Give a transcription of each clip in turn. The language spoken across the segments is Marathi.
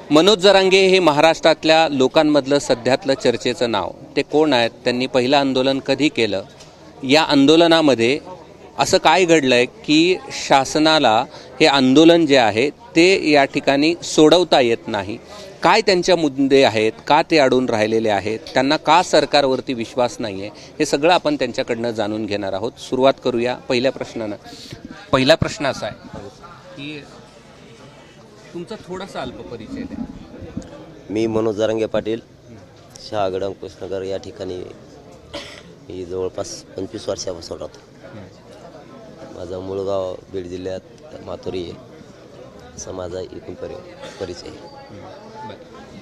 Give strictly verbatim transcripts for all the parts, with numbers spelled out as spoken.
मनोज जरांगे हे महाराष्ट्रातल्या लोकांमधलं सध्यातलं चर्चेचं नाव. ते कोण आहेत, त्यांनी पहिलं आंदोलन कधी केलं, या आंदोलनामध्ये असं काय घडलंय की शासनाला हे आंदोलन जे आहे ते या ठिकाणी सोडवता येत नाही, काय त्यांच्या मुद्दे आहेत, का ते अडून राहिलेले आहेत, त्यांना का सरकारवरती विश्वास नाही आहे, हे सगळं आपण त्यांच्याकडनं जाणून घेणार आहोत. सुरुवात करूया पहिल्या प्रश्नानं. पहिला प्रश्न असा आहे की तुमचा थोडासा अल्प परिचय द्या. मी मनोज जरांगे पाटील, शहागड अंकुशनगर या ठिकाणी मी जवळपास पंचवीस वर्षापासून राहतो. माझा मूळ गाव बीड जिल्ह्यात माथुरी आहे, असा माझा एकूण परि परिचय आहे.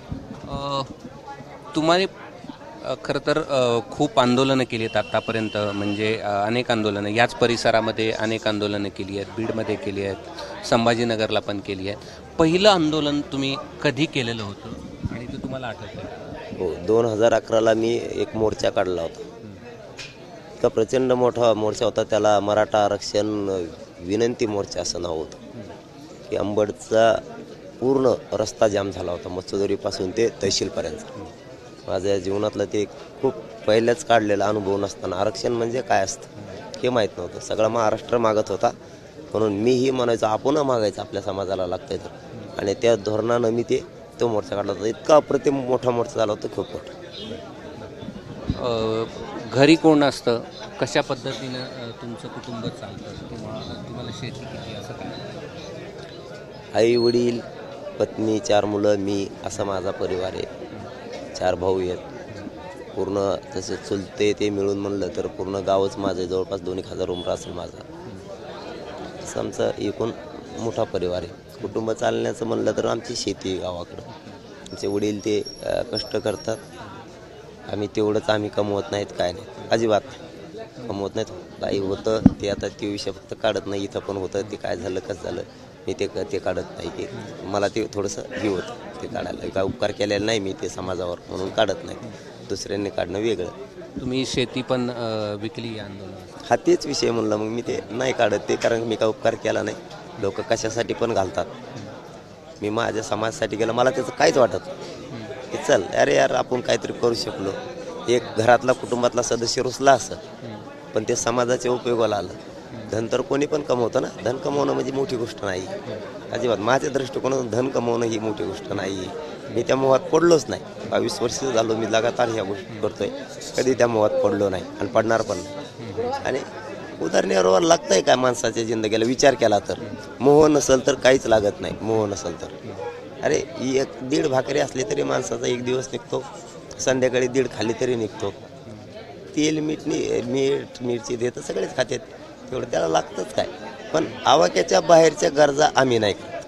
तुम्हाला खरं तर खूप आंदोलनं केली आहेत आत्तापर्यंत, म्हणजे अनेक आंदोलनं याच परिसरामध्ये अनेक आंदोलनं केली आहेत, बीडमध्ये केली आहेत, संभाजीनगरला पण केली आहेत. पहिलं आंदोलन तुम्ही कधी केलेलं होतं आणि ते तुम्हाला आठवतं? हो, दोन हजार अकराला मी एक मोर्चा काढला होता. इतका प्रचंड मोठा मोर्चा होता, त्याला मराठा आरक्षण विनंती मोर्चा असं नाव होतं. की अंबडचा पूर्ण रस्ता जाम झाला होता, मत्स्यदोरीपासून ते तहसीलपर्यंत. माझ्या जीवनातलं ते खूप पहिल्याच काढलेला अनुभव नसताना आरक्षण म्हणजे काय असतं हे माहीत नव्हतं. सगळा महाराष्ट्र मागत होता, म्हणून मीही म्हणायचो आपण मागायचं, आपल्या समाजाला लागतंय तर. आणि त्या धोरणानं मी ते तो मोर्चा काढला होता. इतका अप्रतिम मोठा मोर्चा झाला होता, खूप मोठा. घरी कोण असतं, कशा पद्धतीनं तुमचं कुटुंब चालतं, किंवा तुम्हाला शेती किती, असं काय? आई वडील, पत्नी, चार मुलं, मी, असा माझा परिवार आहे. चार भाऊ आहेत. पूर्ण तसे चुलते ते मिळून म्हणलं तर पूर्ण गावच माझं आहे. जवळपास दोन एक हजार उमरा असेल माझा. असं आमचा एकूण मोठा परिवार आहे. कुटुंब चालण्याचं म्हणलं तर आमची शेती आहे गावाकडं. आमचे वडील ते कष्ट करतात, आम्ही तेवढंच आम्ही कमवत नाहीत, काय नाही, अजिबात कमवत नाहीत. काही होतं ते आता ते विषय फक्त काढत नाही. इथं पण होतं ते काय झालं कसं झालं मी ते ते काढत नाही. की मला ते थोडंसं हे होतं ते काढायला, काय उपकार केलेला नाही मी ते समाजावर, म्हणून काढत नाही. दुसऱ्यांनी काढणं वेगळं. तुम्ही शेती पण विकली या आंदोलनात? हा तेच विषय म्हणलं, मग मी ते नाही काढत ते, कारण मी काय उपकार केला नाही. लोक कशासाठी पण घालतात, मी माझ्या समाजासाठी केलं, मला त्याचं काहीच वाटत की चल अरे यार आपण काहीतरी करू शकलो. एक घरातला कुटुंबातला सदस्य रुसला असं, पण ते समाजाच्या उपयोगाला आलं. धन तर कोणी पण कमवतं ना, धन कमवणं म्हणजे मोठी गोष्ट नाही अजिबात. माझ्या दृष्टिकोनातून धन कमवणं ही मोठी गोष्ट नाही. मी त्या मोहात पडलोच नाही. बावीस वर्ष झालो मी लगातार ह्या गोष्टी करतोय, कधी त्या मोहात पडलो नाही आणि पडणार पण नाही. आणि उदाहरणावर लागतंय काय माणसाच्या जिंदगीला विचार केला तर, मोह नसेल तर काहीच लागत नाही. मोह नसेल तर अरे एक दीड भाकरी असली तरी माणसाचा एक दिवस निघतो, संध्याकाळी दीड खाली तरी निघतो. तेल मीठ मीठ मिरची देतं सगळेच खातात, तेवढं त्याला लागतंच काय. पण आवाक्याच्या बाहेरच्या गरजा आम्ही नाही करत.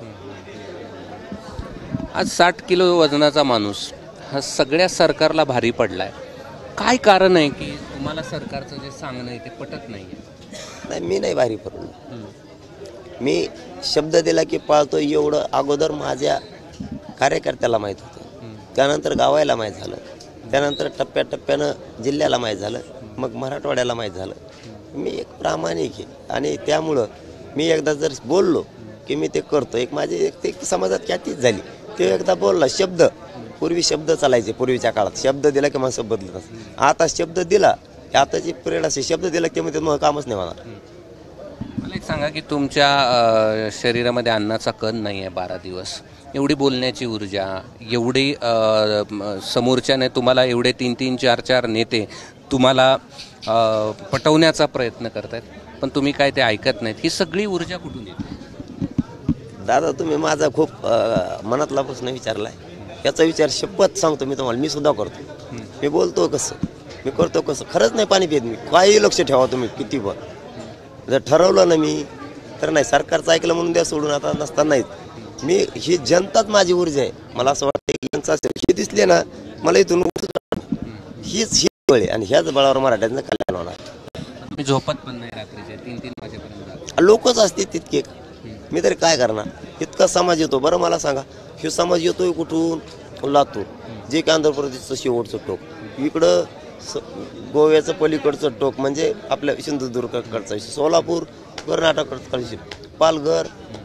आज साठ किलो वजनाचा माणूस हा सगळ्या सरकारला भारी पडलाय. काय कारण आहे की तुम्हाला सरकारचं जे सांगणं आहे ते पटत नाही? नाही, मी नाही भारी पडलो. मी शब्द दिला की पाळतो, एवढं अगोदर माझ्या कार्यकर्त्याला माहीत होतं, त्यानंतर गावाला माहीत झालं, त्यानंतर टप्प्याटप्प्यानं जिल्ह्याला माहीत झालं, मग मराठवाड्याला माहीत झालं. मी एक प्रामाणिक आहे आणि त्यामुळं मी एकदा जर बोललो की मी ते करतो, एक माझी एक ते समाजात ख्यातीच झाली. ते एकदा बोलला शब्द, पूर्वी शब्द चालायचे, पूर्वीच्या काळात शब्द दिला की माणसं बदलत असत. आता शब्द दिला, आताची पिरियड असे शब्द दिला की मग मग कामच नाही होणार. मला एक सांगा की तुमच्या शरीरामध्ये अन्नाचा कण नाही आहे बारा दिवस, एवढी बोलण्याची ऊर्जा, एवढी समोरच्याने तुम्हाला एवढे तीन तीन चार चार नेते तुम्हाला पटवण्याचा प्रयत्न करतायत, पण तुम्ही काय ते ऐकत नाहीत, ही सगळी ऊर्जा कुठून येते? दादा तुम्ही माझा खूप मनातला प्रश्न विचारलाय. याचा विचार शपथ सांगतो मी तुम्हाला, मी सुद्धा करतो. मी बोलतो कसं, मी करतो कसं, खरंच नाही पाणी पित मी. काही लक्ष ठेवा तुम्ही किती पण. जर ठरवलं ना मी तर नाही, सरकारचं ऐकलं म्हणून द्या सोडून, आता नसताना नाहीत. मी ही जनताच माझी ऊर्जा आहे. मला असं वाटतं हे दिसले ना मला इथून हीच ही बळ आहे, आणि ह्याच बळावर मराठ्यांचं कल्याण होणार. मी झोपत पण नाही रात्रीचे तीन तीन वाजेपर्यंत. लोकच असते तितके, मी तरी काय करणार. इतका समाज येतो. बरं मला सांगा, हे समाज येतोय कुठून? लातूर, जे की आंध्र प्रदेशचं शेवटचं टोक, इकडं स गोव्याचं पलीकडचं टोक म्हणजे आपल्या सिंधुदुर्गकडचं, सोलापूर कर्नाटककडचं, पालघर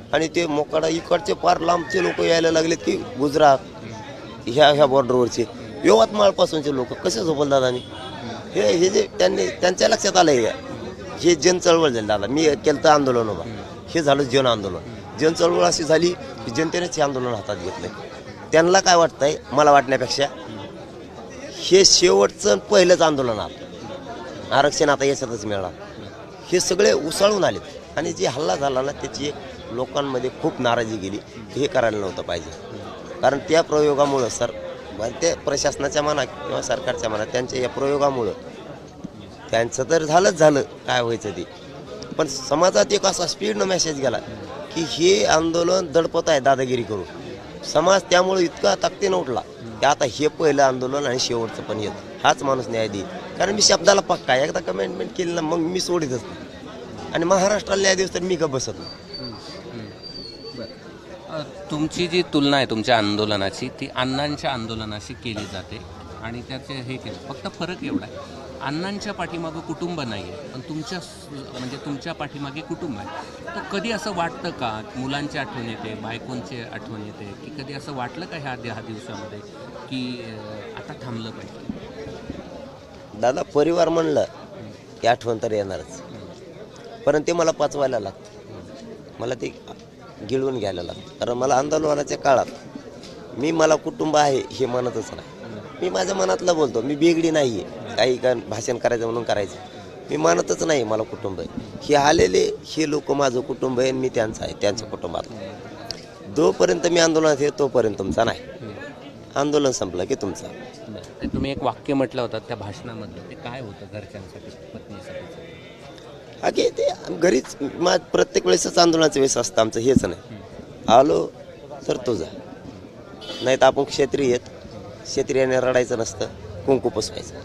आणि ते मोकाडा इकडचे पार लांबचे लोक यायला लागलेत की गुजरात ह्या ह्या बॉर्डरवरचे यवतमाळपासूनचे लोक कसे झोपल दादानी हे हे जे त्यांनी त्यांच्या लक्षात आलं आहे हे जन चळवळ झाली दादा मी केलं तर आंदोलन उभा हे झालं जन आंदोलन जन चळवळ अशी झाली की जनतेनेच हे आंदोलन हातात घेतलं त्यांना काय वाटतंय मला वाटण्यापेक्षा हे शेवटचं पहिलंच आंदोलन आलं आरक्षण आता याच्यातच मिळणार हे सगळे उसळून आलेत आणि जे हल्ला झाला ना त्याची लोकांमध्ये खूप नाराजी गेली हे करायला नव्हतं पाहिजे कारण त्या प्रयोगामुळं सर ते प्रशासनाच्या मनात किंवा सरकारच्या मनात त्यांच्या या प्रयोगामुळं त्यांचं तर झालंच झालं काय व्हायचं ते पण समाजात एक असा स्पीडनं मेसेज गेला की हे आंदोलन दडपत आहे दादागिरी करून समाज त्यामुळे इतका ताकदीनं उठला की आता हे पहिलं आंदोलन आणि शेवटचं पण येत हाच माणूस न्याय देईल कारण मी शब्दाला पक्का एकदा कमेंटमेंट केली ना मग मी सोडीतच नाही आणि महाराष्ट्राला न्याय देऊस तर मी का बसत नाही तुमची जी तुलना आहे तुमच्या आंदोलनाची ती अण्णांच्या आंदोलनाशी केली जाते आणि त्याचे हे केलं फक्त फरक एवढा आहे अण्णांच्या पाठीमागं कुटुंब नाही आहे पण तुमच्या म्हणजे तुमच्या पाठीमागे कुटुंब आहे तर कधी असं वाटतं का मुलांची आठवण येते बायकोंची आठवण येते की कधी असं वाटलं का ह्या दहा दिवसामध्ये की आता थांबलं पाहिजे दादा परिवार म्हणलं की आठवण तर येणारच परंतु ते मला पाचवायला लागतं मला ते गिळून घ्यायला लागतं कारण मला आंदोलनाच्या काळात मी मला कुटुंब आहे हे म्हणतच नाही मी माझ्या मनातलं बोलतो मी बेगडी नाही आहे काही का भाषण करायचं म्हणून करायचं मी मानतच नाही मला कुटुंब आहे हे आलेले हे लोक माझं कुटुंब आहे मी त्यांचं आहे त्यांच्या कुटुंबात जोपर्यंत मी आंदोलनात आहे तोपर्यंत तुमचा नाही आंदोलन संपलं की तुमचा तुम्ही एक वाक्य म्हटलं होतं त्या भाषणामधलं ते काय होतं घरच्यांसाठी पत्नीसाठी अगे ते घरीच मा प्रत्येक वेळेसच आंदोलनाच्या वेळेस असतं आमचं हेच नाही आलो तर तुझा नाही तर आपण क्षेत्रीय आहेत क्षेत्रियाने रडायचं नसतं कुंकू पुसवायचं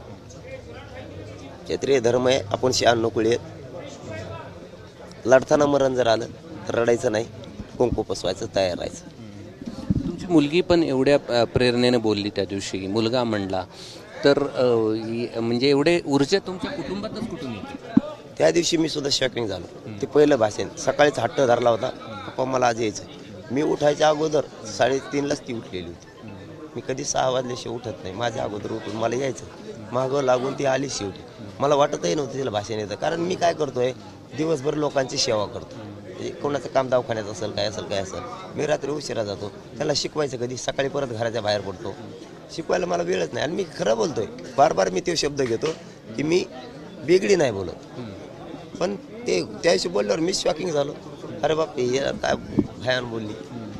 क्षेत्रीय धर्म आहे आपण शान नोकळी आहेत लढताना मरण जर आलं तर रडायचं नाही कुंकू पुसवायचं तयार राहायचं तुमची मुलगी पण एवढ्या प्रेरणेने बोलली त्या दिवशी मुलगा म्हणला तर म्हणजे एवढे ऊर्जा तुमच्या कुटुंबातच कुठून येते त्या दिवशी मी सुद्धा शॉकिंग झालो ते पहिलं भाषण सकाळीच हट्ट धरला होता पप्पा मला आज यायचं मी उठायच्या अगोदर साडेतीनलाच ती उठलेली होती मी कधी सहा वाजल्याशिवाय उठत नाही माझ्या अगोदर उठून मला यायचं मागं लागून ती आली शेवटी मला वाटतही नव्हतं तिला भाषण येतं कारण मी काय करतोय दिवसभर लोकांची सेवा करतो म्हणजे कोणाचं काम दवाखान्यात असेल काय असेल काय असेल मी रात्री उशिरा जातो त्याला शिकवायचं कधी सकाळी परत घराच्या बाहेर पडतो शिकवायला मला वेळच नाही आणि मी खरं बोलतोय बार बार मी ते शब्द घेतो की मी वेगळी नाही बोलत पण ते त्याशी बोलल्यावर मी शॉकिंग झालो अरे बाप हे काय भयान बोलली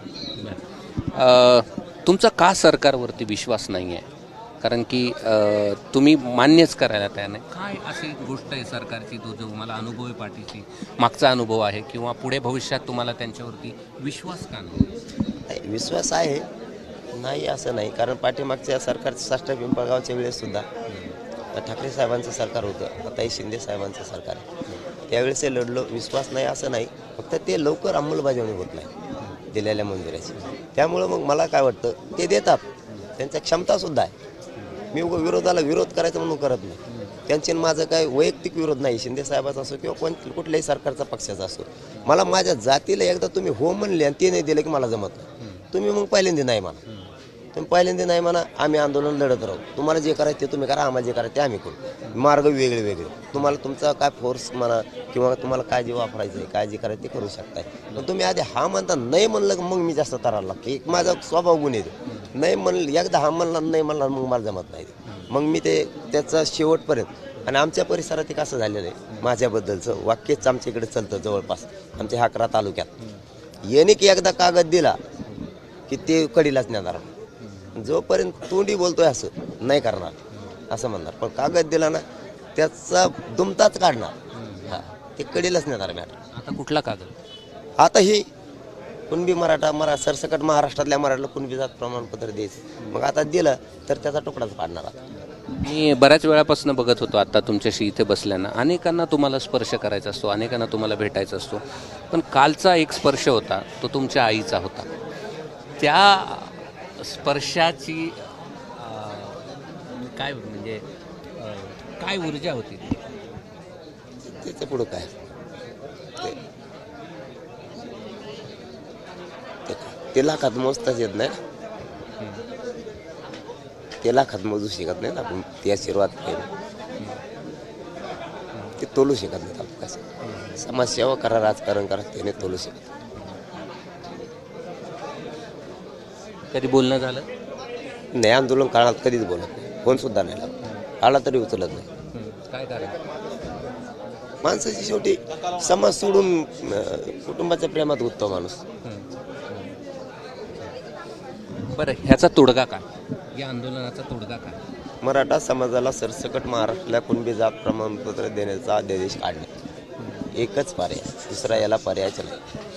तुमचा का सरकारवरती विश्वास नाही आहे कारण की तुम्ही मान्यच करायला तयार नाही काय अशी गोष्ट आहे सरकारची तो जो मला अनुभव आहे पाठीशी मागचा अनुभव आहे किंवा पुढे भविष्यात तुम्हाला त्यांच्यावरती विश्वास का नाही विश्वास आहे नाही असं नाही कारण पाठीमागच्या सरकारच्या साष्ट पिंपळगावच्या वेळेससुद्धा ठाकरे साहेबांचं सरकार होतं आताही शिंदे साहेबांचं सरकार आहे त्यावेळेस हे लढलो विश्वास नाही असं नाही फक्त ते लवकर अंमलबजावणी होत नाही दिलेल्या मंजुऱ्याची त्यामुळं मग मला काय वाटतं ते देतात त्यांच्या क्षमतासुद्धा आहे मी उगं विरोधाला विरोध करायचा म्हणून करत नाही त्यांचे माझं काय वैयक्तिक विरोध नाही शिंदे साहेबाचा असो किंवा कोण कुठल्याही सरकारचा पक्षाचा असो मला माझ्या जातीला एकदा तुम्ही हो म्हणले आणि ते नाही दिलं की मला जमत नाही तुम्ही मग पहिल्यांदा नाही म्हणा तुम्ही पहिल्यांदा नाही म्हणा आम्ही आंदोलन लढत राहू तुम्हाला जे करायचं ते तुम्ही करा आम्हाला जे करायचं ते आम्ही करू मार्ग वेगळे वेगळे तुम्हाला तुमचा काय फोर्स म्हणा किंवा तुम्हाला काय जे वापरायचं आहे काय जे करायचं ते करू शकताय पण तुम्ही आधी हा म्हणता नाही म्हणलं की मग मी जास्त तरायला लागतो एक माझा स्वभाव गुण येतो नाही म्हणलं एकदा हा म्हणला नाही म्हणला मग मला जमत नाही मग मी ते त्याचा शेवटपर्यंत आणि आमच्या परिसरात एक असं झालेलं आहे माझ्याबद्दलचं वाक्यच आमच्या इकडे चालतं जवळपास आमच्या हाकरा तालुक्यात येणे की एकदा कागद दिला की ते कडीलाच नेणार जोपर्यंत तोंडी बोलतोय असं नाही करणार असं म्हणणार पण कागद दिला ना त्याचा दुमताच काढणार हा ते कडीलाच नेणार मॅटर आता कुठला कागद आता ही कुणबी मराठा मरा सरसकट महाराष्ट्रातल्या मराठीला कुणबी जात प्रमाणपत्र द्यायचं मग आता दिलं तर त्याचा तुकडाच पाडणार आता मी बऱ्याच वेळापासून बघत होतो आता तुमच्याशी इथे बसल्यानं अनेकांना तुम्हाला स्पर्श करायचा असतो अनेकांना तुम्हाला भेटायचा असतो पण कालचा एक स्पर्श होता तो तुमच्या आईचा होता त्या स्पर्शाची काय म्हणजे काय ऊर्जा होती त्याचं पुढं काय ते लाखात मोजताच येत नाही ना. ते लाखात मोजू शकत नाही ना आपण. ते आशीर्वाद केले ते तोलू शकत नाहीत आपण. कसं समाजसेवा करा, राजकारण करा, त्याने तोलू शकत. कधी बोलणं झालं? नाही, आंदोलन काळात कधीच बोलत नाही, फोन सुद्धा नाही लागत. आला तरी उचलत नाही. काय कारण? माणसाची शेवटी समाज सोडून अं, कुटुंबाच्या प्रेमात उत्तम माणूस. बरं, ह्याचा तोडगा काय? या आंदोलनाचा तोडगा काय? मराठा समाजाला सरसकट महाराष्ट्राला कुणबी जात प्रमाणपत्र देण्याचा अध्यादेश काढणे एकच पर्याय, दुसरा याला पर्यायच नाही.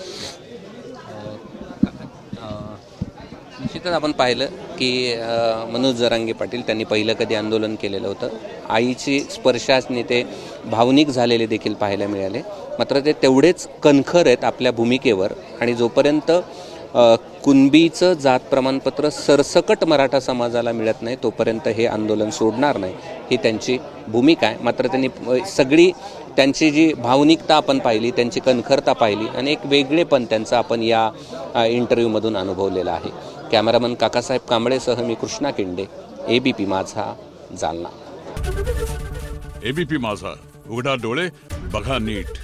निश्चितच आपण पाहिलं की अ, मनोज जरांगे पाटील त्यांनी पहिलं कधी आंदोलन केलेलं होतं. आईची स्पर्शाने ते भावनिक झालेले देखील पाहायला मिळाले. मात्र ते तेवढेच कणखर आहेत आपल्या भूमिकेवर आणि जोपर्यंत अ, कुणबीचं जात प्रमाणपत्र सरसकट मराठा समाजाला मिळत नाही तोपर्यंत हे आंदोलन सोडणार नाही, ही त्यांची भूमिका आहे. मात्र त्यांनी अ, सगळी त्यांची जी भावनिकता आपण पाहिली, त्यांची कणखरता पाहिली आणि एक वेगळेपण त्यांचा आपण या अ, इंटरव्ह्यूमधून अनुभवलेला आहे. कॅमेरामन काकासाहेब कांबळेसह मी कृष्णा किंडे, एबीपी माझा, जालना. एबीपी माझा, उघडा डोळे बघा नीट.